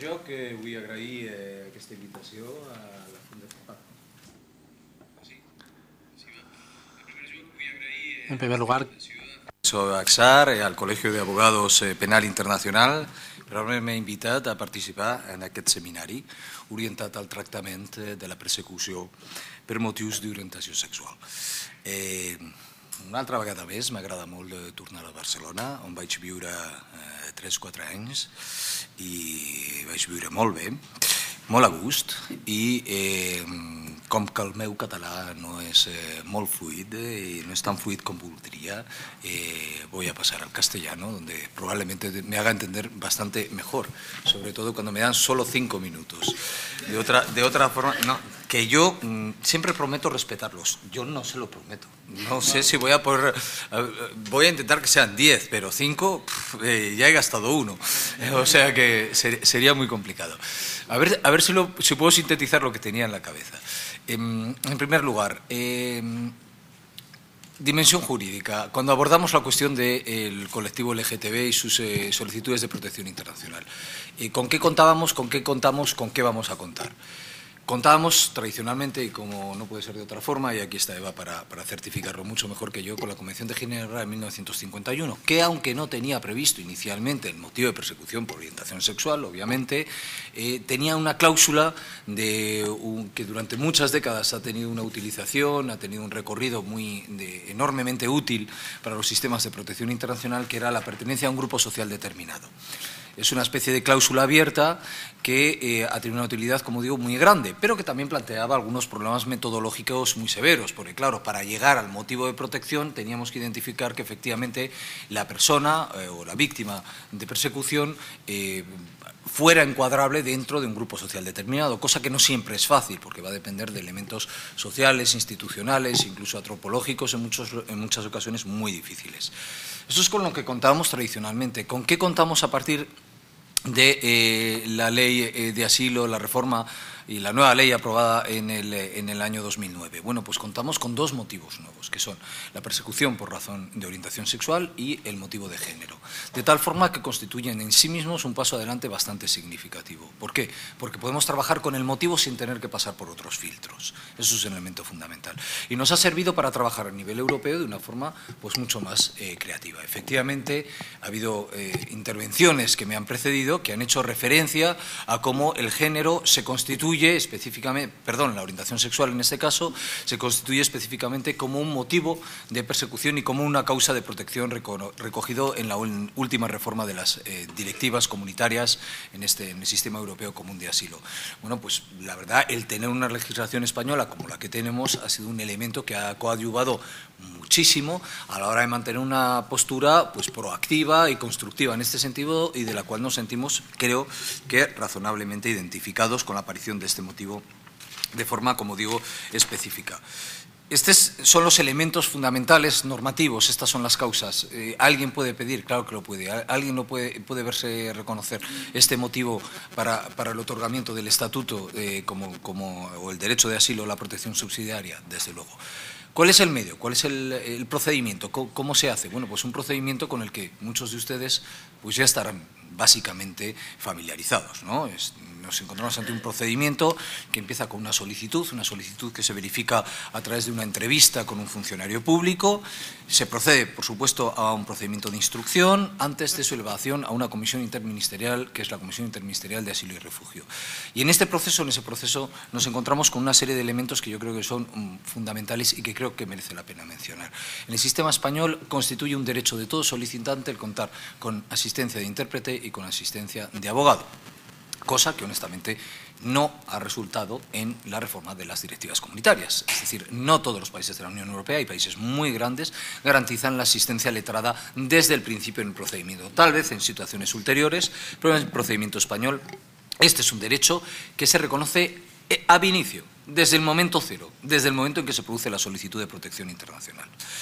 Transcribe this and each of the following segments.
Jo que vull agrair aquesta invitació a la Fundació. En primer lugar, AXAR, al Col·legi d'Abogados Penal Internacional, per haver-me invitat a participar en aquest seminari orientat al tractament de la persecució per motius d'orientació sexual. Una altra vegada més, m'agrada molt tornar a Barcelona, on vaig viure 3-4 anys i vaig viure molt bé, molt a gust, i com que el meu català no és molt fluid i no es tan fluid com voldría, voy a pasar al castellano, donde probablemente me haga entender bastante mejor, sobre todo cuando me dan solo 5 minutos. De otra forma, no, que yo siempre prometo respetarlos, yo no se lo prometo. No sé si voy a poder, voy a intentar que sean 10, pero 5 ya he gastado 1, o sea que sería muy complicado. A ver si puedo sintetizar lo que tenía en la cabeza. En primer lugar, dimensión jurídica. Cuando abordamos la cuestión del colectivo LGTB y sus solicitudes de protección internacional, ¿con qué contábamos, con qué contamos, con qué vamos a contar? Contábamos tradicionalmente, y como no puede ser de otra forma, y aquí está Eva para certificarlo mucho mejor que yo, con la Convención de Ginebra de 1951, que aunque no tenía previsto inicialmente el motivo de persecución por orientación sexual, obviamente, tenía una cláusula que durante muchas décadas ha tenido una utilización, ha tenido un recorrido enormemente útil para los sistemas de protección internacional, que era la pertenencia a un grupo social determinado. Es una especie de cláusula abierta que ha tenido una utilidad, como digo, muy grande, pero que también planteaba algunos problemas metodológicos muy severos, porque claro, para llegar al motivo de protección teníamos que identificar que efectivamente la persona o la víctima de persecución fuera encuadrable dentro de un grupo social determinado, cosa que no siempre es fácil, porque va a depender de elementos sociales, institucionales, incluso antropológicos, en muchas ocasiones muy difíciles. Eso es con lo que contábamos tradicionalmente. ¿Con qué contamos a partir de la ley de asilo, la reforma y la nueva ley aprobada en el año 2009? Bueno, pues contamos con 2 motivos nuevos, que son la persecución por razón de orientación sexual y el motivo de género, de tal forma que constituyen en sí mismos un paso adelante bastante significativo. ¿Por qué? Porque podemos trabajar con el motivo sin tener que pasar por otros filtros. Eso es un elemento fundamental. Y nos ha servido para trabajar a nivel europeo de una forma pues mucho más creativa. Efectivamente, ha habido intervenciones que me han precedido que han hecho referencia a cómo el género se constituye específicamente, perdón, la orientación sexual en este caso, se constituye específicamente como un motivo de persecución y como una causa de protección recogido en la última reforma de las directivas comunitarias en el sistema europeo común de asilo. Bueno, pues la verdad, el tener una legislación española como la que tenemos ha sido un elemento que ha coadyuvado muchísimo a la hora de mantener una postura pues proactiva y constructiva en este sentido, y de la cual nos sentimos, creo que razonablemente identificados con la aparición de este motivo de forma, como digo, específica. Estos son los elementos fundamentales normativos, estas son las causas. ¿Alguien puede pedir? Claro que lo puede. ¿Alguien no puede verse reconocer este motivo para el otorgamiento del estatuto o el derecho de asilo o la protección subsidiaria? Desde luego. ¿Cuál es el medio? ¿Cuál es el procedimiento? ¿Cómo se hace? Bueno, pues un procedimiento con el que muchos de ustedes pues ya estarán básicamente familiarizados, ¿no? Nos encontramos ante un procedimiento que empieza con una solicitud que se verifica a través de una entrevista con un funcionario público. Se procede, por supuesto, a un procedimiento de instrucción, antes de su elevación a una comisión interministerial, que es la Comisión Interministerial de Asilo y Refugio. Y en ese proceso nos encontramos con una serie de elementos que yo creo que son fundamentales y que creo que merece la pena mencionar. En el sistema español constituye un derecho de todo solicitante el contar con asistencia de intérprete y con asistencia de abogado, cosa que honestamente no ha resultado en la reforma de las directivas comunitarias. Es decir, no todos los países de la Unión Europea, y países muy grandes, garantizan la asistencia letrada desde el principio en el procedimiento. Tal vez en situaciones ulteriores, pero en el procedimiento español este es un derecho que se reconoce ab inicio, desde el momento cero, desde el momento en que se produce la solicitud de protección internacional.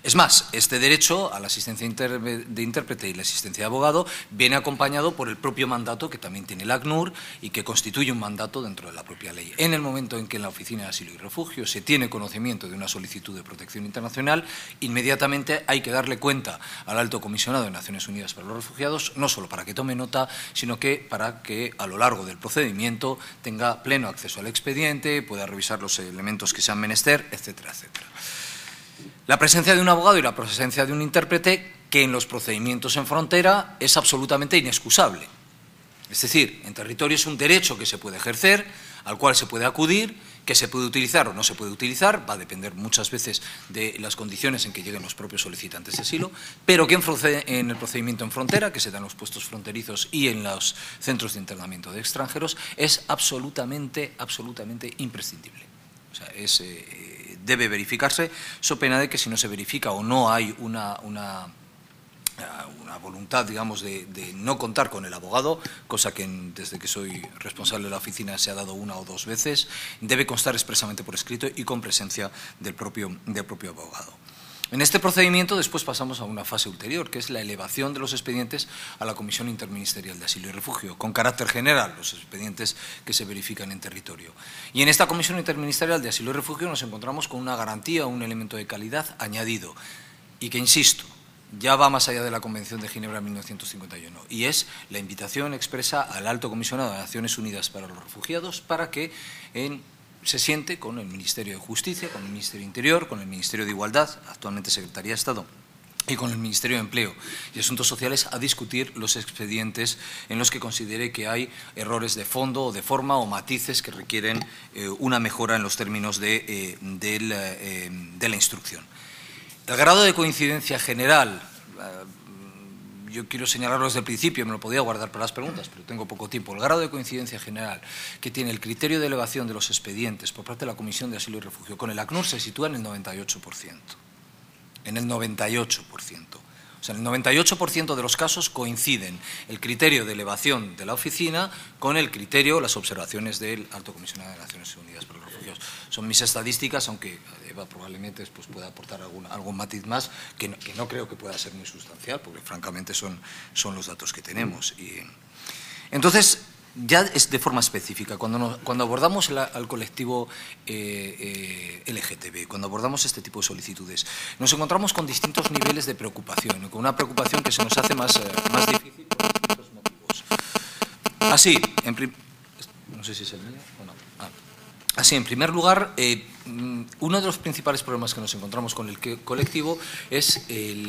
Es más, este derecho a la asistencia de intérprete y la asistencia de abogado viene acompañado por el propio mandato que también tiene el ACNUR y que constituye un mandato dentro de la propia ley. En el momento en que en la Oficina de Asilo y Refugio se tiene conocimiento de una solicitud de protección internacional, inmediatamente hay que darle cuenta al Alto Comisionado de Naciones Unidas para los Refugiados, no solo para que tome nota, sino que para que a lo largo del procedimiento tenga pleno acceso al expediente, pueda revisar los elementos que sean menester, etcétera, etcétera. La presencia de un abogado y la presencia de un intérprete, que en los procedimientos en frontera es absolutamente inexcusable. Es decir, en territorio es un derecho que se puede ejercer, al cual se puede acudir, que se puede utilizar o no se puede utilizar, va a depender muchas veces de las condiciones en que lleguen los propios solicitantes de asilo, pero que en el procedimiento en frontera, que se da en los puestos fronterizos y en los centros de internamiento de extranjeros, es absolutamente imprescindible. O sea, debe verificarse, so pena de que si no se verifica o no hay una voluntad, digamos, de no contar con el abogado, cosa que desde que soy responsable de la oficina se ha dado una o dos veces, debe constar expresamente por escrito y con presencia del propio abogado. En este procedimiento después pasamos a una fase ulterior, que es la elevación de los expedientes a la Comisión Interministerial de Asilo y Refugio, con carácter general, los expedientes que se verifican en territorio. Y en esta Comisión Interministerial de Asilo y Refugio nos encontramos con una garantía, un elemento de calidad añadido, y que, insisto, ya va más allá de la Convención de Ginebra de 1951, y es la invitación expresa al Alto Comisionado de Naciones Unidas para los Refugiados para que se siente con el Ministerio de Justicia, con el Ministerio de Interior, con el Ministerio de Igualdad, actualmente Secretaría de Estado, y con el Ministerio de Empleo y Asuntos Sociales a discutir los expedientes en los que considere que hay errores de fondo o de forma o matices que requieren una mejora en los términos de la instrucción. El grado de coincidencia general, yo quiero señalarlo desde el principio, me lo podía guardar para las preguntas, pero tengo poco tiempo. El grado de coincidencia general que tiene el criterio de elevación de los expedientes por parte de la Comisión de Asilo y Refugio con el ACNUR se sitúa en el 98%. En el 98%. O sea, en el 98% de los casos coinciden el criterio de elevación de la oficina con el criterio, las observaciones del Alto Comisionado de Naciones Unidas para los Refugiados. Son mis estadísticas, aunque Eva probablemente pues, pueda aportar algún matiz más, que no creo que pueda ser muy sustancial, porque francamente son los datos que tenemos. Entonces, ya es de forma específica, cuando abordamos al colectivo LGTB, cuando abordamos este tipo de solicitudes, nos encontramos con distintos niveles de preocupación, con una preocupación que se nos hace más difícil por distintos motivos. Así, no sé si es el mío o no. Así, en primer lugar, uno de los principales problemas que nos encontramos con el colectivo es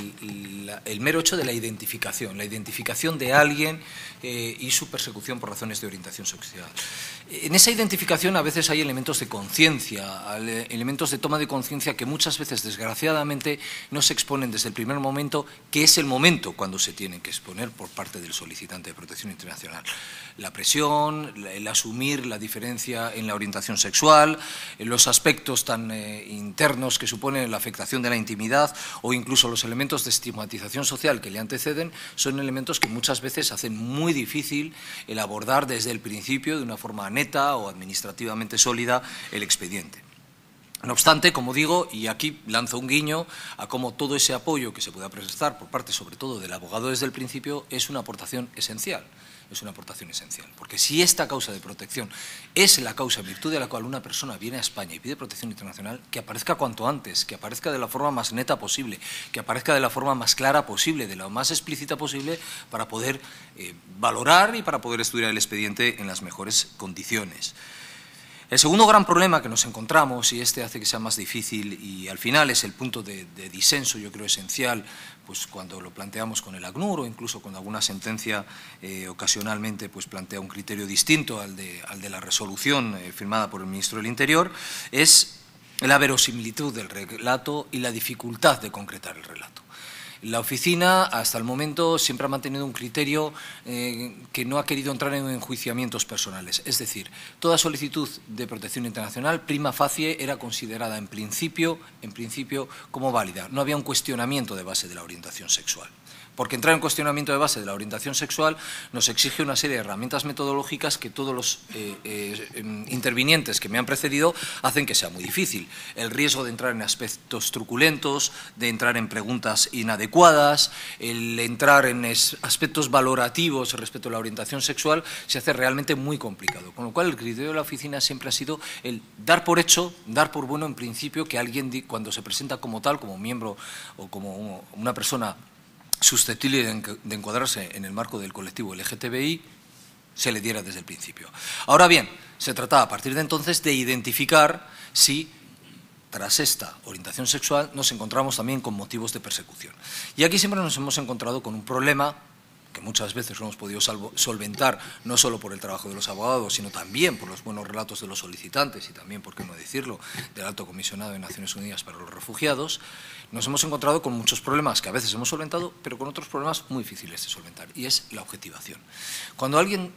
el mero hecho de la identificación de alguien y su persecución por razones de orientación sexual. En esa identificación a veces hay elementos de conciencia, elementos de toma de conciencia que muchas veces, desgraciadamente, no se exponen desde el primer momento, que es el momento cuando se tienen que exponer por parte del solicitante de protección internacional. La presión, el asumir la diferencia en la orientación sexual, los aspectos tan internos que suponen la afectación de la intimidad o incluso los elementos de estigmatización social que le anteceden, son elementos que muchas veces hacen muy difícil el abordar desde el principio de una forma neta o administrativamente sólida el expediente. No obstante, como digo, y aquí lanzo un guiño a cómo todo ese apoyo que se pueda prestar por parte sobre todo del abogado desde el principio es una aportación esencial. Es una aportación esencial, porque si esta causa de protección es la causa en virtud de la cual una persona viene a España y pide protección internacional, que aparezca cuanto antes, que aparezca de la forma más neta posible, que aparezca de la forma más clara posible, de la más explícita posible, para poder valorar y para poder estudiar el expediente en las mejores condiciones. El segundo gran problema que nos encontramos, y este hace que sea más difícil y al final es el punto de disenso, yo creo esencial, pues cuando lo planteamos con el ACNUR o incluso cuando alguna sentencia ocasionalmente pues plantea un criterio distinto al de la resolución firmada por el Ministro del Interior, es la verosimilitud del relato y la dificultad de concretar el relato. La oficina, hasta el momento, siempre ha mantenido un criterio que no ha querido entrar en enjuiciamientos personales. Es decir, toda solicitud de protección internacional, prima facie, era considerada en principio como válida. No había un cuestionamiento de base de la orientación sexual. porque entrar en cuestionamiento de base de la orientación sexual nos exige una serie de herramientas metodológicas que todos los intervinientes que me han precedido hacen que sea muy difícil. El riesgo de entrar en aspectos truculentos, de entrar en preguntas inadecuadas, el entrar en aspectos valorativos respecto a la orientación sexual se hace realmente muy complicado. Con lo cual el criterio de la oficina siempre ha sido el dar por hecho, dar por bueno en principio que alguien cuando se presenta como tal, como miembro o como una persona susceptible de encuadrarse en el marco del colectivo LGTBI, se le diera desde el principio. Ahora bien, se trataba a partir de entonces de identificar si tras esta orientación sexual nos encontramos también con motivos de persecución. Y aquí siempre nos hemos encontrado con un problema que muchas veces lo hemos podido solventar no solo por el trabajo de los abogados, sino también por los buenos relatos de los solicitantes y también, por qué no decirlo, del Alto Comisionado de Naciones Unidas para los Refugiados. Nos hemos encontrado con muchos problemas que a veces hemos solventado, pero con otros problemas muy difíciles de solventar, y es la objetivación. Cuando alguien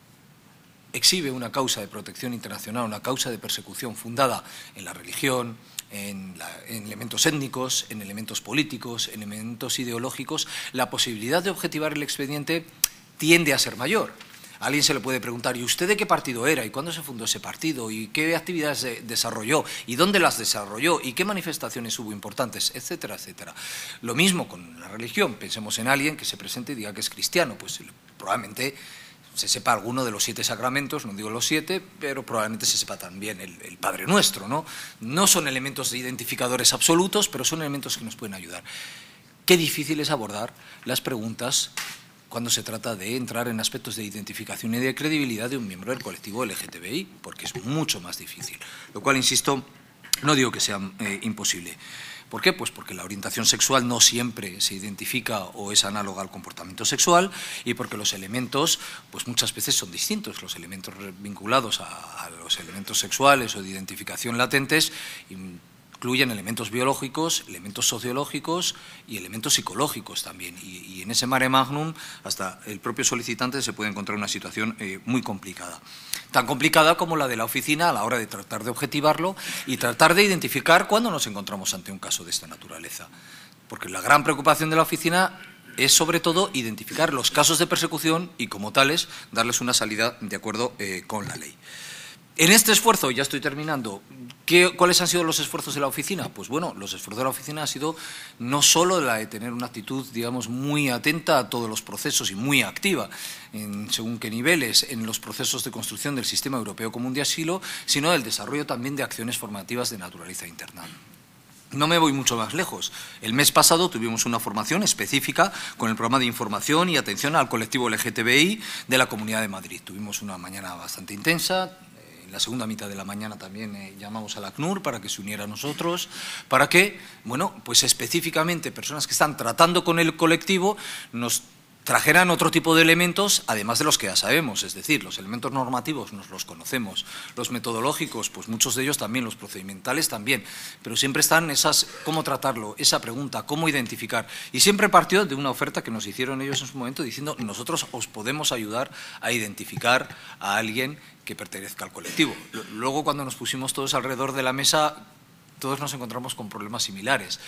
exhibe una causa de protección internacional, una causa de persecución fundada en la religión, en elementos étnicos, en elementos políticos, en elementos ideológicos, la posibilidad de objetivar el expediente tiende a ser mayor. A alguien se le puede preguntar, ¿y usted de qué partido era? ¿Y cuándo se fundó ese partido? ¿Y qué actividades desarrolló? ¿Y dónde las desarrolló? ¿Y qué manifestaciones hubo importantes? Etcétera, etcétera. Lo mismo con la religión. Pensemos en alguien que se presente y diga que es cristiano. Pues probablemente se sepa alguno de los 7 sacramentos, no digo los 7, pero probablemente se sepa también el Padre Nuestro, ¿no? No son elementos identificadores absolutos, pero son elementos que nos pueden ayudar. Qué difícil es abordar las preguntas cuando se trata de entrar en aspectos de identificación y de credibilidad de un miembro del colectivo LGTBI, porque es mucho más difícil. Lo cual, insisto, no digo que sea imposible. ¿Por qué? Pues porque la orientación sexual no siempre se identifica o es análoga al comportamiento sexual y porque los elementos pues muchas veces son distintos. Los elementos vinculados a los elementos sexuales o de identificación latentes incluyen elementos biológicos, elementos sociológicos y elementos psicológicos también. Y en ese mare magnum hasta el propio solicitante se puede encontrar una situación muy complicada. Tan complicada como la de la oficina a la hora de tratar de objetivarlo y tratar de identificar cuándo nos encontramos ante un caso de esta naturaleza. Porque la gran preocupación de la oficina es sobre todo identificar los casos de persecución y como tales darles una salida de acuerdo con la ley. En este esfuerzo, ya estoy terminando, ¿cuáles han sido los esfuerzos de la oficina? Pues bueno, los esfuerzos de la oficina han sido no solo la de tener una actitud, digamos, muy atenta a todos los procesos y muy activa, según qué niveles, en los procesos de construcción del Sistema Europeo Común de Asilo, sino el desarrollo también de acciones formativas de naturaleza interna. No me voy mucho más lejos. El mes pasado tuvimos una formación específica con el programa de información y atención al colectivo LGTBI de la Comunidad de Madrid. Tuvimos una mañana bastante intensa. En la segunda mitad de la mañana también llamamos a la ACNUR para que se uniera a nosotros, para que, bueno, pues específicamente personas que están tratando con el colectivo nos trajeran otro tipo de elementos, además de los que ya sabemos, es decir, los elementos normativos nos los conocemos, los metodológicos, pues muchos de ellos también, los procedimentales también, pero siempre están esas, cómo tratarlo, esa pregunta, cómo identificar, y siempre partió de una oferta que nos hicieron ellos en su momento diciendo, nosotros os podemos ayudar a identificar a alguien que pertenezca al colectivo. Luego, cuando nos pusimos todos alrededor de la mesa, todos nos encontramos con problemas similares.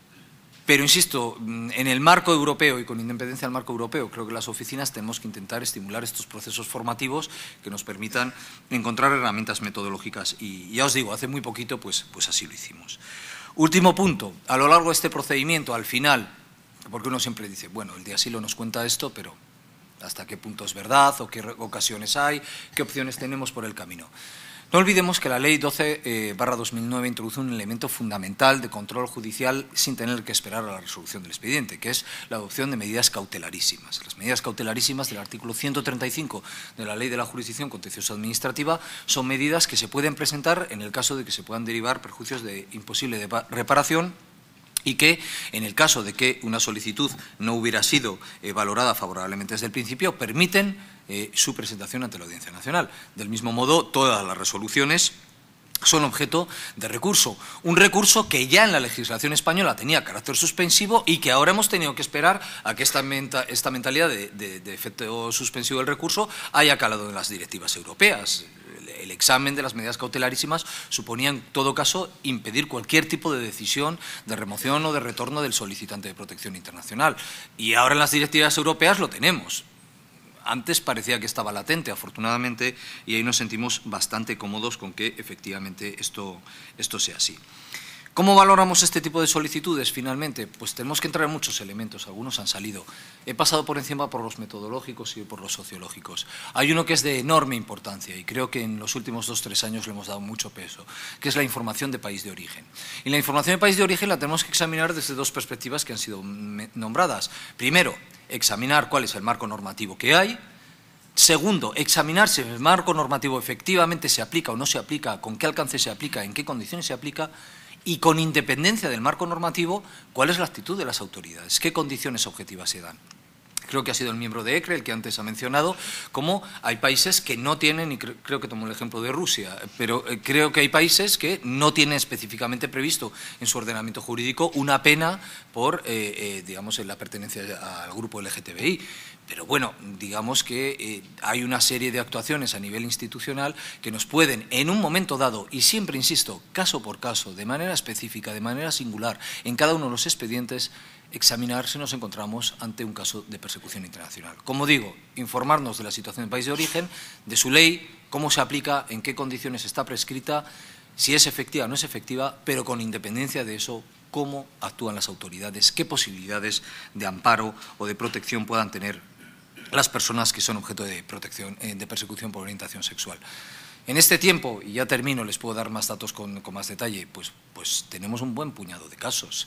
Pero, insisto, en el marco europeo y con independencia del marco europeo, creo que las oficinas tenemos que intentar estimular estos procesos formativos que nos permitan encontrar herramientas metodológicas. Y ya os digo, hace muy poquito, pues así lo hicimos. Último punto, a lo largo de este procedimiento, al final, porque uno siempre dice, bueno, el de asilo nos cuenta esto, pero ¿hasta qué punto es verdad o qué ocasiones hay, qué opciones tenemos por el camino? No olvidemos que la Ley 12/2009 introduce un elemento fundamental de control judicial sin tener que esperar a la resolución del expediente, que es la adopción de medidas cautelarísimas. Las medidas cautelarísimas del artículo 135 de la Ley de la Jurisdicción Contencioso Administrativa son medidas que se pueden presentar en el caso de que se puedan derivar perjuicios de imposible reparación y que, en el caso de que una solicitud no hubiera sido valorada favorablemente desde el principio, permiten su presentación ante la Audiencia Nacional. Del mismo modo, todas las resoluciones son objeto de recurso. Un recurso que ya en la legislación española tenía carácter suspensivo y que ahora hemos tenido que esperar a que esta mentalidad de efecto suspensivo del recurso haya calado en las directivas europeas. el examen de las medidas cautelarísimas suponía, en todo caso, impedir cualquier tipo de decisión de remoción o de retorno del solicitante de protección internacional. Y ahora en las directivas europeas lo tenemos. Antes parecía que estaba latente, afortunadamente, y ahí nos sentimos bastante cómodos con que efectivamente esto sea así. ¿Cómo valoramos este tipo de solicitudes finalmente? Pues tenemos que entrar en muchos elementos, algunos han salido. He pasado por encima por los metodológicos y por los sociológicos. Hay uno que es de enorme importancia y creo que en los últimos 2 o 3 años le hemos dado mucho peso, que es la información de país de origen. Y la información de país de origen la tenemos que examinar desde 2 perspectivas que han sido nombradas. Primero, examinar cuál es el marco normativo que hay. Segundo, examinar si el marco normativo efectivamente se aplica o no se aplica, con qué alcance se aplica, en qué condiciones se aplica. Y con independencia del marco normativo, ¿cuál es la actitud de las autoridades? ¿Qué condiciones objetivas se dan? Creo que ha sido el miembro de ECRE el que antes ha mencionado cómo hay países que no tienen, y creo que tomó el ejemplo de Rusia, pero creo que hay países que no tienen específicamente previsto en su ordenamiento jurídico una pena por, digamos, la pertenencia al grupo LGTBI. Pero bueno, digamos que hay una serie de actuaciones a nivel institucional que nos pueden, en un momento dado, y siempre insisto, caso por caso, de manera específica, de manera singular, en cada uno de los expedientes, examinar si nos encontramos ante un caso de persecución internacional. Como digo, informarnos de la situación del país de origen, de su ley, cómo se aplica, en qué condiciones está prescrita, si es efectiva o no es efectiva, pero con independencia de eso, cómo actúan las autoridades, qué posibilidades de amparo o de protección puedan tener las personas que son objeto de protección, de persecución por orientación sexual. En este tiempo, y ya termino, les puedo dar más datos con más detalle, pues tenemos un buen puñado de casos.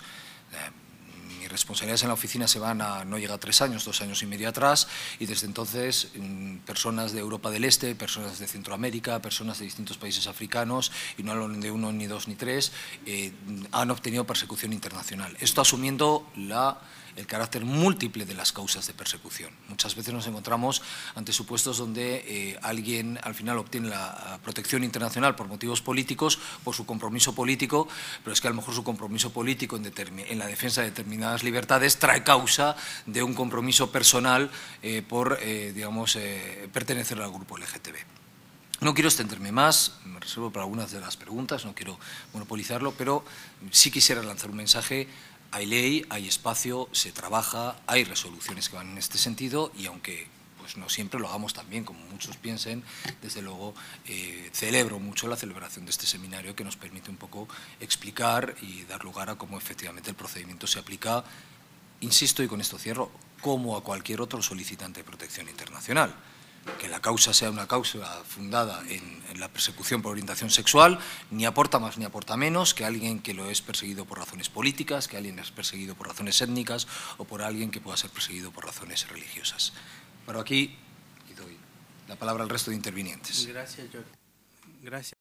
Mis responsabilidades en la oficina se van a, no llega a 3 años, 2 años y medio atrás, y desde entonces personas de Europa del Este, personas de Centroamérica, personas de distintos países africanos, y no hablo de 1, ni 2, ni 3, han obtenido persecución internacional. Esto asumiendo el carácter múltiple de las causas de persecución. Muchas veces nos encontramos ante supuestos donde alguien al final obtiene la protección internacional por motivos políticos, por su compromiso político, pero es que a lo mejor su compromiso político en la defensa de determinadas libertades trae causa de un compromiso personal por, digamos, pertenecer al grupo LGTB. No quiero extenderme más, me reservo para algunas de las preguntas, no quiero monopolizarlo, pero sí quisiera lanzar un mensaje. Hay ley, hay espacio, se trabaja, hay resoluciones que van en este sentido y aunque pues no siempre lo hagamos tan bien como muchos piensen, desde luego celebro mucho la celebración de este seminario que nos permite un poco explicar y dar lugar a cómo efectivamente el procedimiento se aplica, insisto y con esto cierro, como a cualquier otro solicitante de protección internacional. Que la causa sea una causa fundada en la persecución por orientación sexual, ni aporta más ni aporta menos que alguien que lo es perseguido por razones políticas, que alguien es perseguido por razones étnicas o por alguien que pueda ser perseguido por razones religiosas. Pero aquí doy la palabra al resto de intervinientes. Gracias, Jordi. Gracias.